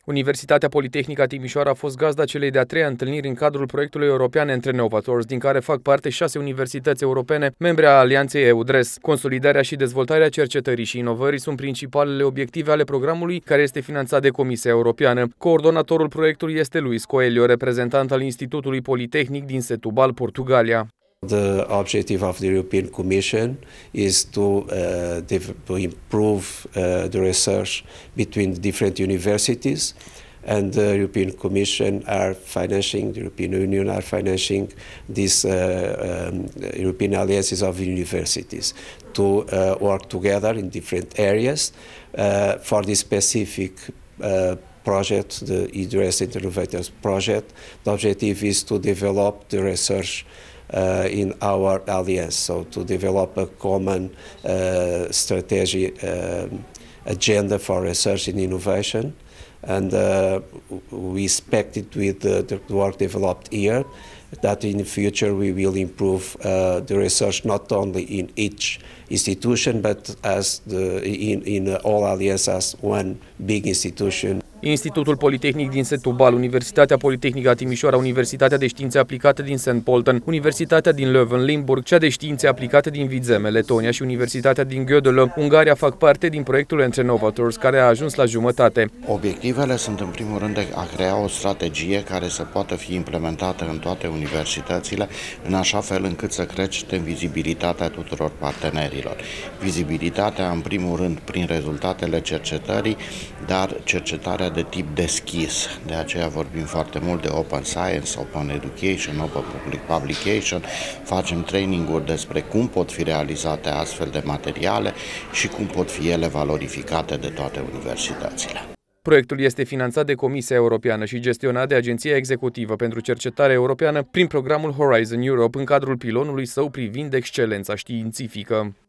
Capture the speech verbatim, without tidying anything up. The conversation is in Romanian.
Universitatea Politehnică Timișoara a fost gazda celei de-a treia întâlniri în cadrul proiectului european Entrenovators, din care fac parte șase universități europene, membre a Alianței EUDRES. Consolidarea și dezvoltarea cercetării și inovării sunt principalele obiective ale programului, care este finanțat de Comisia Europeană. Coordonatorul proiectului este Luis Coelho, reprezentant al Institutului Politehnic din Setúbal, Portugalia. The objective of the European Commission is to, uh, to improve uh, the research between different universities, and the European Commission are financing, the European Union are financing these uh, um, European alliances of universities to uh, work together in different areas uh, for this specific uh, project, the EUDRES Entrenovators project. The objective is to develop the research Uh, in our alliance, so to develop a common uh, strategy uh, agenda for research and innovation, and uh, we expect it with the, the work developed here that in the future we will improve uh, the research not only in each institution but as the in, in all alliances as one big institution. Institutul Politehnic din Setúbal, Universitatea Politehnică Timișoara, Universitatea de Științe Aplicate din Saint Polten, Universitatea din Leuven-Limburg, cea de Științe Aplicate din Vizeme, Letonia și Universitatea din Gödöllő, Ungaria, fac parte din proiectul Entrenovators, care a ajuns la jumătate. Obiectivele sunt în primul rând de a crea o strategie care să poată fi implementată în toate universitățile, în așa fel încât să creștem vizibilitatea tuturor partenerilor. Vizibilitatea în primul rând prin rezultatele cercetării, dar cercetarea de tip deschis. De aceea vorbim foarte mult de open science, open education, open public publication, facem traininguri despre cum pot fi realizate astfel de materiale și cum pot fi ele valorificate de toate universitățile. Proiectul este finanțat de Comisia Europeană și gestionat de Agenția Executivă pentru Cercetare Europeană prin programul Horizon Europe în cadrul pilonului său privind excelența științifică.